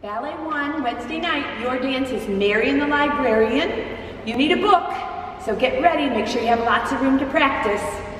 Ballet 1, Wednesday night, your dance is Marian the Librarian. You need a book, so get ready. Make sure you have lots of room to practice.